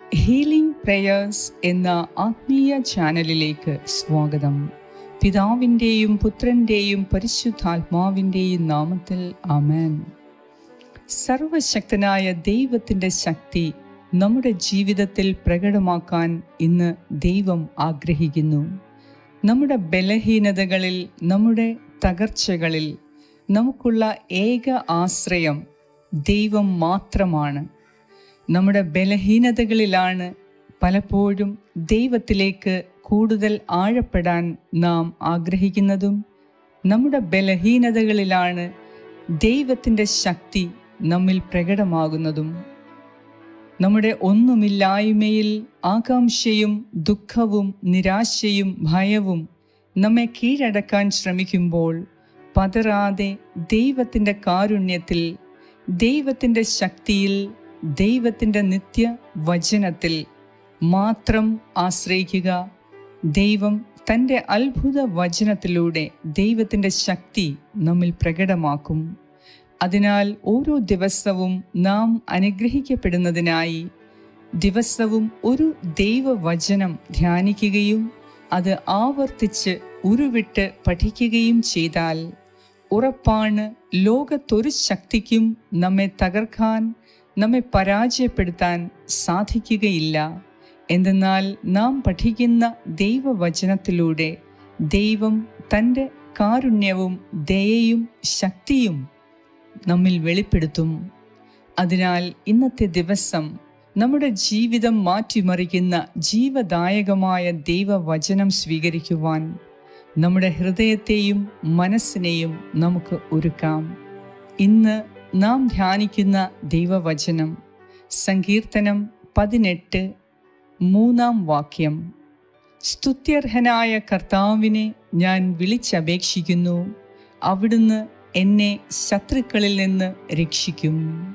Healing prayers എന്ന ആത്മീയ ചാനലിലേക്ക് സ്വാഗതം. പിതാവിൻ്റെയും പുത്രൻ്റെയും പരിശുദ്ധാത്മാവിൻ്റെയും നാമത്തിൽ ആമേൻ. സർവശക്തനായ ദൈവത്തിൻ്റെ ശക്തി നമ്മുടെ ജീവിതത്തിൽ പ്രകടമാക്കാൻ ഇന്ന് ദൈവം ആഗ്രഹിക്കുന്നു. നമ്മുടെ ബലഹീനതകളിൽ, നമ്മുടെ തകർച്ചകളിൽ നമുക്കുള്ള ഏക ആശ്രയം ദൈവം മാത്രമാണ്. നമ്മുടെ ബലഹീനതകളിലാണ് പലപ്പോഴും ദൈവത്തിലേക്ക് കൂടുതൽ ആഴപ്പെടാൻ നാം ആഗ്രഹിക്കുന്നതും നമ്മുടെ ബലഹീനതകളിലാണ് ദൈവത്തിൻ്റെ ശക്തി നമ്മിൽ പ്രകടമാകുന്നതും. നമ്മുടെ ഒന്നുമില്ലായ്മയിൽ ആകാംക്ഷയും ദുഃഖവും നിരാശയും ഭയവും നമ്മെ കീഴടക്കാൻ ശ്രമിക്കുമ്പോൾ പതറാതെ ദൈവത്തിൻ്റെ കാരുണ്യത്തിൽ, ദൈവത്തിൻ്റെ ശക്തിയിൽ, ദൈവത്തിൻ്റെ നിത്യവചനത്തിൽ മാത്രം ആശ്രയിക്കുക. ദൈവം തൻ്റെ അത്ഭുത വചനത്തിലൂടെ ദൈവത്തിൻ്റെ ശക്തി നമ്മിൽ പ്രകടമാക്കും. അതിനാൽ ഓരോ ദിവസവും നാം അനുഗ്രഹിക്കപ്പെടുന്നതിനായി ദിവസവും ഒരു ദൈവവചനം ധ്യാനിക്കുകയും അത് ആവർത്തിച്ച് ഉരുവിട്ട് പഠിക്കുകയും ചെയ്താൽ ഉറപ്പാണ് ലോകത്തൊരു ശക്തിക്കും നമ്മെ തകർക്കാൻ, നമ്മെ പരാജയപ്പെടുത്താൻ സാധിക്കുകയില്ല. എന്തെന്നാൽ നാം പഠിക്കുന്ന ദൈവവചനത്തിലൂടെ ദൈവം തൻ്റെ കാരുണ്യവും ദയയും ശക്തിയും നമ്മിൽ വെളിപ്പെടുത്തും. അതിനാൽ ഇന്നത്തെ ദിവസം നമ്മുടെ ജീവിതം മാറ്റിമറിക്കുന്ന ജീവദായകമായ ദൈവവചനം സ്വീകരിക്കുവാൻ നമ്മുടെ ഹൃദയത്തെയും മനസ്സിനെയും നമുക്ക് ഒരുക്കാം. ഇന്ന് നാം ധ്യാനിക്കുന്ന ദൈവവചനം സങ്കീർത്തനം 18:3 സ്തുത്യർഹനായ കർത്താവിനെ ഞാൻ വിളിച്ചപേക്ഷിക്കുന്നു, അവിടുന്ന് എന്നെ ശത്രുക്കളിൽ നിന്ന് രക്ഷിക്കും.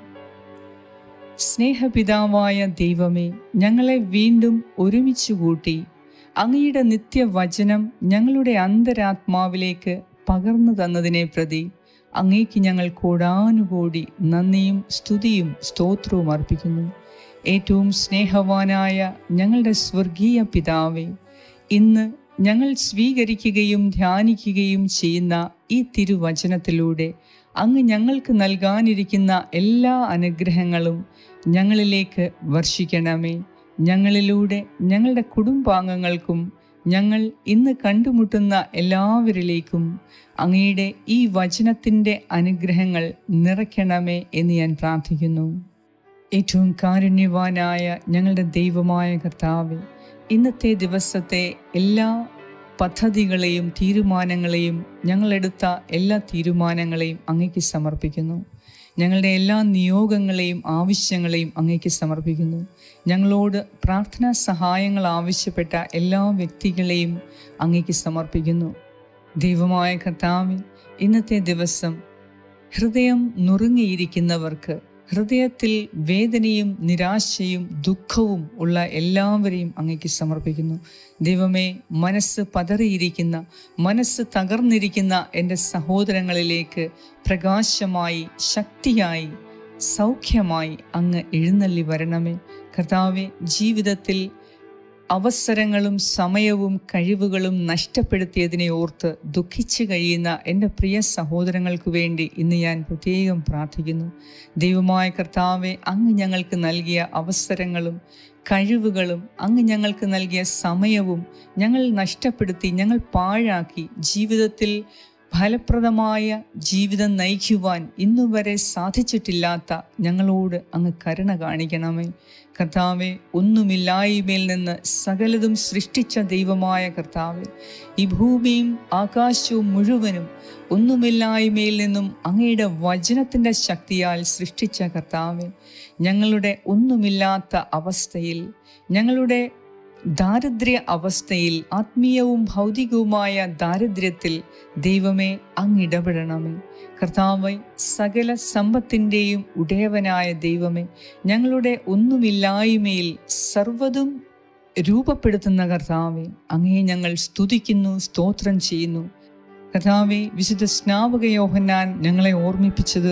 സ്നേഹപിതാവായ ദൈവമേ, ഞങ്ങളെ വീണ്ടും ഒരുമിച്ച് കൂട്ടി അങ്ങയുടെ നിത്യവചനം ഞങ്ങളുടെ അന്തരാത്മാവിലേക്ക് പകർന്നു തന്നതിനെ പ്രതി അങ്ങേക്ക് ഞങ്ങൾ കോടാനുകോടി നന്ദിയും സ്തുതിയും സ്തോത്രവും അർപ്പിക്കുന്നു. ഏറ്റവും സ്നേഹവാനായ ഞങ്ങളുടെ സ്വർഗീയ പിതാവേ, ഇന്ന് ഞങ്ങൾ സ്വീകരിക്കുകയും ധ്യാനിക്കുകയും ചെയ്യുന്ന ഈ തിരുവചനത്തിലൂടെ അങ്ങ് ഞങ്ങൾക്ക് നൽകാനിരിക്കുന്ന എല്ലാ അനുഗ്രഹങ്ങളും ഞങ്ങളിലേക്ക് വർഷിക്കണമേ. ഞങ്ങളിലൂടെ ഞങ്ങളുടെ കുടുംബാംഗങ്ങൾക്കും ഞങ്ങൾ ഇന്ന് കണ്ടുമുട്ടുന്ന എല്ലാവരിലേക്കും അങ്ങയുടെ ഈ വചനത്തിൻ്റെ അനുഗ്രഹങ്ങൾ നിറയ്ക്കണമേ എന്ന് ഞാൻ പ്രാർത്ഥിക്കുന്നു. ഏറ്റവും കാരുണ്യവാനായ ഞങ്ങളുടെ ദൈവമായ കർത്താവേ, ഇന്നത്തെ ദിവസത്തെ എല്ലാ പദ്ധതികളെയും തീരുമാനങ്ങളെയും, ഞങ്ങളെടുത്ത എല്ലാ തീരുമാനങ്ങളെയും അങ്ങേക്ക് സമർപ്പിക്കുന്നു. ഞങ്ങളുടെ എല്ലാ നിയോഗങ്ങളെയും ആവശ്യങ്ങളെയും അങ്ങേക്ക് സമർപ്പിക്കുന്നു. ഞങ്ങളോട് പ്രാർത്ഥനാ സഹായങ്ങൾ ആവശ്യപ്പെട്ട എല്ലാ വ്യക്തികളെയും അങ്ങേക്ക് സമർപ്പിക്കുന്നു. ദൈവമായ കർത്താവേ, ഇന്നത്തെ ദിവസം ഹൃദയം നുറുങ്ങിയിരിക്കുന്നവർക്ക്, ഹൃദയത്തിൽ വേദനയും നിരാശയും ദുഃഖവും ഉള്ള എല്ലാവരെയും അങ്ങേക്ക് സമർപ്പിക്കുന്നു. ദൈവമേ, മനസ്സ് പതറിയിരിക്കുന്ന, മനസ്സ് തകർന്നിരിക്കുന്ന എൻ്റെ സഹോദരങ്ങളിലേക്ക് പ്രകാശമായി, ശക്തിയായി, സൗഖ്യമായി അങ്ങ് എഴുന്നള്ളി വരണമേ. കർത്താവേ, ജീവിതത്തിൽ അവസരങ്ങളും സമയവും കഴിവുകളും നഷ്ടപ്പെടുത്തിയതിനെ ഓർത്ത് ദുഃഖിച്ച് കഴിയുന്ന എൻ്റെ പ്രിയ സഹോദരങ്ങൾക്ക് വേണ്ടി ഇന്ന് ഞാൻ പ്രത്യേകം പ്രാർത്ഥിക്കുന്നു. ദൈവമായ കർത്താവെ, അങ്ങ് ഞങ്ങൾക്ക് നൽകിയ അവസരങ്ങളും കഴിവുകളും അങ്ങ് ഞങ്ങൾക്ക് നൽകിയ സമയവും ഞങ്ങൾ നഷ്ടപ്പെടുത്തി, ഞങ്ങൾ പാഴാക്കി ജീവിതത്തിൽ ഫലപ്രദമായ ജീവിതം നയിക്കുവാൻ ഇന്നുവരെ സാധിച്ചിട്ടില്ലാത്ത ഞങ്ങളോട് അങ്ങ് കരുണ കാണിക്കണമേ. കർത്താവെ, ഒന്നുമില്ലായ്മയിൽ നിന്ന് സകലതും സൃഷ്ടിച്ച ദൈവമായ കർത്താവെ, ഈ ഭൂമിയും ആകാശവും മുഴുവനും ഒന്നുമില്ലായ്മയിൽ നിന്നും അങ്ങയുടെ വചനത്തിൻ്റെ ശക്തിയാൽ സൃഷ്ടിച്ച കർത്താവെ, ഞങ്ങളുടെ ഒന്നുമില്ലാത്ത അവസ്ഥയിൽ, ഞങ്ങളുടെ ദാരിദ്ര്യ അവസ്ഥയിൽ, ആത്മീയവും ഭൗതികവുമായ ദാരിദ്ര്യത്തിൽ ദൈവമേ അങ്ങ് ഇടപെടണമേ. കർത്താവേ, സകല സമ്പത്തിൻ്റെയും ഉടയവനായ ദൈവമേ, ഞങ്ങളുടെ ഒന്നുമില്ലായ്മയിൽ സർവ്വതും രൂപപ്പെടുത്തുന്ന കർത്താവേ, അങ്ങയെ ഞങ്ങൾ സ്തുതിക്കുന്നു, സ്തോത്രം ചെയ്യുന്നു. കർത്താവേ, വിശുദ്ധ സ്നാപക യോഹന്നാൻ ഞങ്ങളെ ഓർമ്മിപ്പിച്ചത്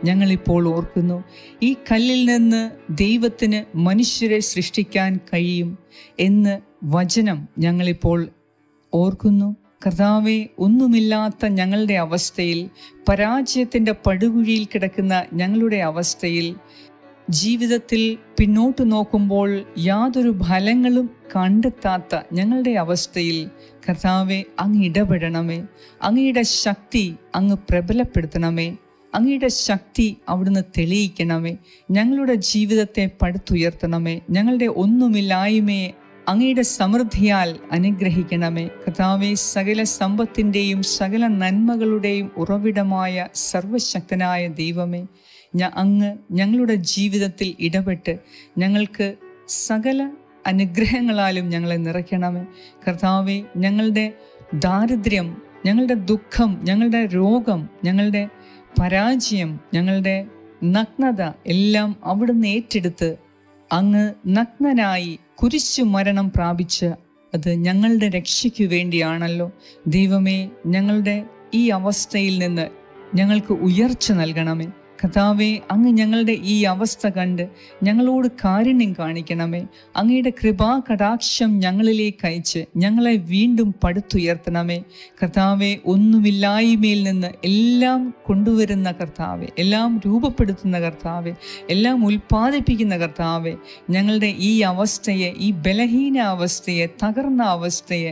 ഞങ്ങളിപ്പോൾ ഓർക്കുന്നു. ഈ കല്ലിൽ നിന്ന് ദൈവത്തിന് മനുഷ്യരെ സൃഷ്ടിക്കാൻ കഴിയും എന്ന് വചനം ഞങ്ങളിപ്പോൾ ഓർക്കുന്നു. കർത്താവേ, ഒന്നുമില്ലാത്ത ഞങ്ങളുടെ അവസ്ഥയിൽ, പരാജയത്തിൻ്റെ പടുകുഴിയിൽ കിടക്കുന്ന ഞങ്ങളുടെ അവസ്ഥയിൽ, ജീവിതത്തിൽ പിന്നോട്ട് നോക്കുമ്പോൾ യാതൊരു ഫലങ്ങളും കണ്ടെത്താത്ത ഞങ്ങളുടെ അവസ്ഥയിൽ കർത്താവെ, അങ്ങ് ഇടപെടണമേ. അങ്ങയുടെ ശക്തി അങ്ങ് പ്രബലപ്പെടുത്തണമേ. അങ്ങയുടെ ശക്തി അവിടുന്ന് തെളിയിക്കണമേ. ഞങ്ങളുടെ ജീവിതത്തെ പടുത്തുയർത്തണമേ. ഞങ്ങളുടെ ഒന്നുമില്ലായ്മയെ അങ്ങയുടെ സമൃദ്ധിയാൽ അനുഗ്രഹിക്കണമേ. കർത്താവേ, സകല സമ്പത്തിൻ്റെയും സകല നന്മകളുടെയും ഉറവിടമായ സർവശക്തനായ ദൈവമേ, അങ്ങ് ഞങ്ങളുടെ ജീവിതത്തിൽ ഇടപെട്ട് ഞങ്ങൾക്ക് സകല അനുഗ്രഹങ്ങളാലും ഞങ്ങളെ നിറയ്ക്കണമേ. കർത്താവേ, ഞങ്ങളുടെ ദാരിദ്ര്യം, ഞങ്ങളുടെ ദുഃഖം, ഞങ്ങളുടെ രോഗം, ഞങ്ങളുടെ പരാജയം, ഞങ്ങളുടെ നഗ്നത എല്ലാം അവിടുന്ന് ഏറ്റെടുത്ത് അങ്ങ് നഗ്നനായി കുരിശു മരണം പ്രാപിച്ച് അത് ഞങ്ങളുടെ രക്ഷയ്ക്കു വേണ്ടിയാണല്ലോ. ദൈവമേ, ഞങ്ങളുടെ ഈ അവസ്ഥയിൽ നിന്ന് ഞങ്ങൾക്ക് ഉയർച്ച നൽകണമേ. കർത്താവേ, അങ്ങ് ഞങ്ങളുടെ ഈ അവസ്ഥ കണ്ട് ഞങ്ങളോട് കാരുണ്യം കാണിക്കണമേ. അങ്ങയുടെ കൃപാകടാക്ഷം ഞങ്ങളിലേക്ക് അയച്ച് ഞങ്ങളെ വീണ്ടും പടുത്തുയർത്തണമേ. കർത്താവെ, ഒന്നുമില്ലായ്മയിൽ നിന്ന് എല്ലാം കൊണ്ടുവരുന്ന കർത്താവെ, എല്ലാം രൂപപ്പെടുത്തുന്ന കർത്താവെ, എല്ലാം ഉൽപ്പാദിപ്പിക്കുന്ന കർത്താവെ, ഞങ്ങളുടെ ഈ അവസ്ഥയെ, ഈ ബലഹീന അവസ്ഥയെ, തകർന്ന അവസ്ഥയെ,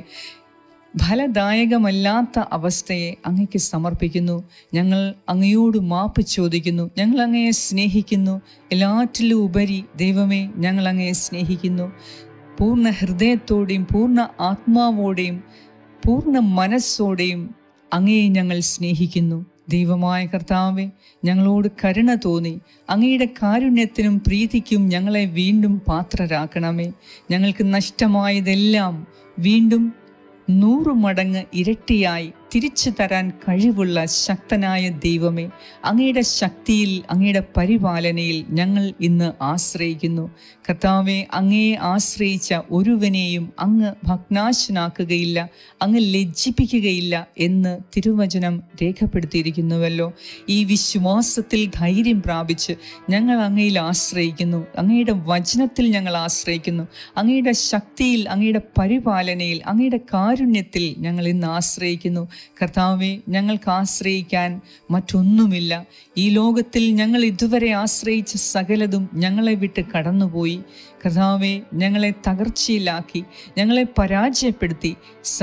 ഫലദായകമല്ലാത്ത അവസ്ഥയെ അങ്ങയ്ക്ക് സമർപ്പിക്കുന്നു. ഞങ്ങൾ അങ്ങയോട് മാപ്പ് ചോദിക്കുന്നു. ഞങ്ങൾ അങ്ങയെ സ്നേഹിക്കുന്നു. എല്ലാറ്റിലും ഉപരി ദൈവമേ, ഞങ്ങൾ അങ്ങയെ സ്നേഹിക്കുന്നു. പൂർണ്ണ ഹൃദയത്തോടെയും പൂർണ്ണ ആത്മാവോടെയും പൂർണ്ണ മനസ്സോടെയും അങ്ങയെ ഞങ്ങൾ സ്നേഹിക്കുന്നു. ദൈവമായ കർത്താവെ, ഞങ്ങളോട് കരുണ തോന്നി അങ്ങയുടെ കാരുണ്യത്തിനും പ്രീതിക്കും ഞങ്ങളെ വീണ്ടും പാത്രരാക്കണമേ. ഞങ്ങൾക്ക് നഷ്ടമായതെല്ലാം വീണ്ടും 100 മടങ്ങ് ഇരട്ടിയായി തിരിച്ചു തരാൻ കഴിവുള്ള ശക്തനായ ദൈവമേ, അങ്ങയുടെ ശക്തിയിൽ, അങ്ങയുടെ പരിപാലനയിൽ ഞങ്ങൾ ഇന്ന് ആശ്രയിക്കുന്നു. കർത്താവെ, അങ്ങയെ ആശ്രയിച്ച ഒരുവനെയും അങ്ങ് ഭഗ്നാശനാക്കുകയില്ല, അങ്ങ് ലജ്ജിപ്പിക്കുകയില്ല എന്ന് തിരുവചനം രേഖപ്പെടുത്തിയിരിക്കുന്നുവല്ലോ. ഈ വിശ്വാസത്തിൽ ധൈര്യം പ്രാപിച്ച് ഞങ്ങൾ അങ്ങയിൽ ആശ്രയിക്കുന്നു. അങ്ങയുടെ വചനത്തിൽ ഞങ്ങൾ ആശ്രയിക്കുന്നു. അങ്ങയുടെ ശക്തിയിൽ, അങ്ങയുടെ പരിപാലനയിൽ, അങ്ങയുടെ കാരുണ്യത്തിൽ ഞങ്ങൾ ഇന്ന് ആശ്രയിക്കുന്നു. കർത്താവെ, ഞങ്ങൾക്ക് ആശ്രയിക്കാൻ മറ്റൊന്നുമില്ല. ഈ ലോകത്തിൽ ഞങ്ങൾ ഇതുവരെ ആശ്രയിച്ച സകലതും ഞങ്ങളെ വിട്ട് കടന്നുപോയി. കർത്താവെ, ഞങ്ങളെ തകർച്ചയിലാക്കി, ഞങ്ങളെ പരാജയപ്പെടുത്തി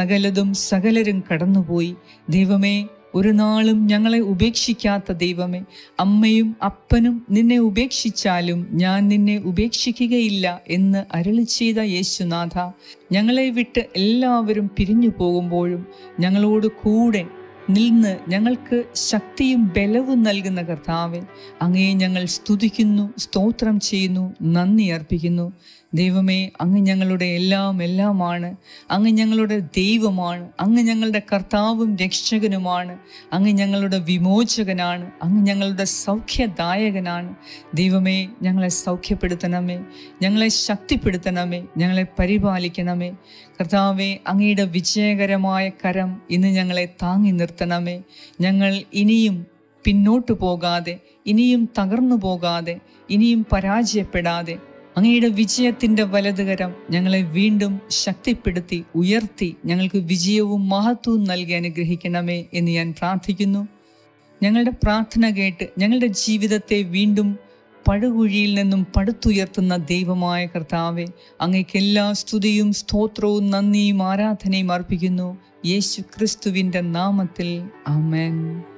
സകലരും കടന്നുപോയി. ദൈവമേ, ഒരു നാളും ഞങ്ങളെ ഉപേക്ഷിക്കാത്ത ദൈവമേ, അമ്മയും അപ്പനും നിന്നെ ഉപേക്ഷിച്ചാലും ഞാൻ നിന്നെ ഉപേക്ഷിക്കുകയില്ല എന്ന് അരുളി ചെയ്ത യേശുനാഥ, ഞങ്ങളെ വിട്ട് എല്ലാവരും പിരിഞ്ഞു പോകുമ്പോഴും ഞങ്ങളോട് കൂടെ നിന്ന് ഞങ്ങൾക്ക് ശക്തിയും ബലവും നൽകുന്ന കർത്താവെ, അങ്ങയെ ഞങ്ങൾ സ്തുതിക്കുന്നു, സ്തോത്രം ചെയ്യുന്നു, നന്ദി അർപ്പിക്കുന്നു. ദൈവമേ, അങ്ങ് ഞങ്ങളുടെ എല്ലാമാണ്. അങ്ങ് ഞങ്ങളുടെ ദൈവമാണ്. അങ്ങ് ഞങ്ങളുടെ കർത്താവും രക്ഷകനുമാണ്. അങ്ങ് ഞങ്ങളുടെ വിമോചകനാണ്. അങ്ങ് ഞങ്ങളുടെ സൗഖ്യദായകനാണ്. ദൈവമേ, ഞങ്ങളെ സൗഖ്യപ്പെടുത്തണമേ, ഞങ്ങളെ ശക്തിപ്പെടുത്തണമേ, ഞങ്ങളെ പരിപാലിക്കണമേ. കർത്താവെ, അങ്ങയുടെ വിജയകരമായ കരം ഇന്ന് ഞങ്ങളെ താങ്ങി നിർത്തണമേ. ഞങ്ങൾ ഇനിയും പിന്നോട്ടു പോകാതെ, ഇനിയും തകർന്നു പോകാതെ, ഇനിയും പരാജയപ്പെടാതെ അങ്ങയുടെ വിജയത്തിൻ്റെ വലതുകരം ഞങ്ങളെ വീണ്ടും ശക്തിപ്പെടുത്തി ഉയർത്തി ഞങ്ങൾക്ക് വിജയവും മഹത്വവും നൽകി അനുഗ്രഹിക്കണമേ എന്ന് ഞാൻ പ്രാർത്ഥിക്കുന്നു. ഞങ്ങളുടെ പ്രാർത്ഥന കേട്ട് ഞങ്ങളുടെ ജീവിതത്തെ വീണ്ടും പടുകുഴിയിൽ നിന്നും പടുത്തുയർത്തുന്ന ദൈവമായ കർത്താവെ, അങ്ങയ്ക്ക് എല്ലാ സ്തുതിയും സ്തോത്രവും നന്ദിയും ആരാധനയും അർപ്പിക്കുന്നു. യേശു ക്രിസ്തുവിൻ്റെ നാമത്തിൽ ആമേൻ.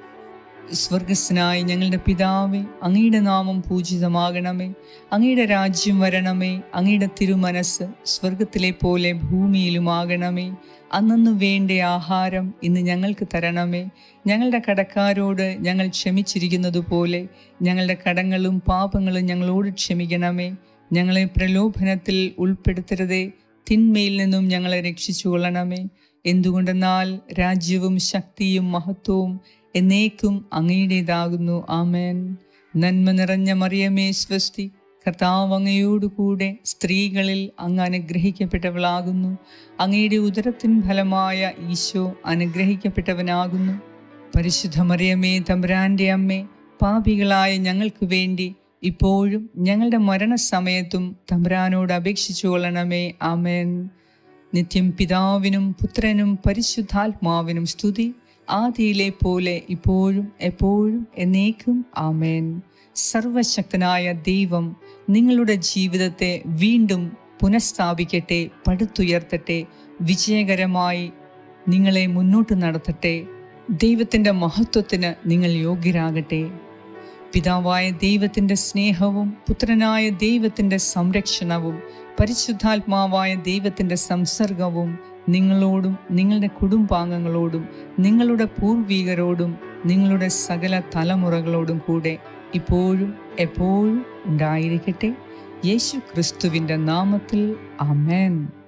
സ്വർഗസ്നായ ഞങ്ങളുടെ പിതാവേ, അങ്ങയുടെ നാമം പൂജിതമാകണമേ. അങ്ങയുടെ രാജ്യം വരണമേ. അങ്ങയുടെ തിരുമനസ് സ്വർഗത്തിലെ പോലെ ഭൂമിയിലുമാകണമേ. അന്നു വേണ്ട ആഹാരം ഇന്ന് ഞങ്ങൾക്ക് തരണമേ. ഞങ്ങളുടെ കടക്കാരോട് ഞങ്ങൾ ക്ഷമിച്ചിരിക്കുന്നത് പോലെ ഞങ്ങളുടെ കടങ്ങളും പാപങ്ങളും ഞങ്ങളോട് ക്ഷമിക്കണമേ. ഞങ്ങളെ പ്രലോഭനത്തിൽ ഉൾപ്പെടുത്തരുതേ, തിന്മയിൽ നിന്നും ഞങ്ങളെ രക്ഷിച്ചു കൊള്ളണമേ. എന്തുകൊണ്ടെന്നാൽ രാജ്യവും ശക്തിയും മഹത്വവും എന്നേക്കും അങ്ങയുടേതാകുന്നു. ആമേൻ. നന്മ നിറഞ്ഞ മറിയമേ സ്വസ്തി, കർത്താവ് അങ്ങയോടുകൂടെ സ്ത്രീകളിൽ അങ്ങ് അനുഗ്രഹിക്കപ്പെട്ടവളാകുന്നു. അങ്ങയുടെ ഉദരത്തിൻ ഫലമായ ഈശോ അനുഗ്രഹിക്കപ്പെട്ടവനാകുന്നു. പരിശുദ്ധ മറിയമേ, തമ്പുരാൻ്റെ അമ്മേ, പാപികളായ ഞങ്ങൾക്ക് വേണ്ടി ഇപ്പോഴും ഞങ്ങളുടെ മരണസമയത്തും തമ്പുരാനോട് അപേക്ഷിച്ചു കൊള്ളണമേ. ആമേൻ. നിത്യം പിതാവിനും പുത്രനും പരിശുദ്ധാത്മാവിനും സ്തുതി, ആദിയിലെ പോലെ ഇപ്പോഴും എപ്പോഴും എന്നേക്കും. ആമേൻ. സർവശക്തനായ ദൈവം നിങ്ങളുടെ ജീവിതത്തെ വീണ്ടും പുനഃസ്ഥാപിക്കട്ടെ, പടുത്തുയർത്തട്ടെ, വിജയകരമായി നിങ്ങളെ മുന്നോട്ട് നടത്തട്ടെ. ദൈവത്തിൻ്റെ മഹത്വത്തിന് നിങ്ങൾ യോഗ്യരാകട്ടെ. പിതാവായ ദൈവത്തിൻ്റെ സ്നേഹവും പുത്രനായ ദൈവത്തിൻ്റെ സംരക്ഷണവും പരിശുദ്ധാത്മാവായ ദൈവത്തിൻ്റെ സംസർഗവും നിങ്ങളോടും നിങ്ങളുടെ കുടുംബാംഗങ്ങളോടും നിങ്ങളുടെ പൂർവികരോടും നിങ്ങളുടെ സകല തലമുറകളോടും കൂടെ ഇപ്പോഴും എപ്പോഴും ഉണ്ടായിരിക്കട്ടെ. യേശു ക്രിസ്തുവിൻ്റെ നാമത്തിൽ. ആമേൻ.